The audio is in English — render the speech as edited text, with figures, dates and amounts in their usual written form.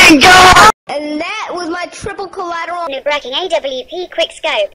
fucking god! And that was my triple collateral nerve-wracking AWP Quickscope.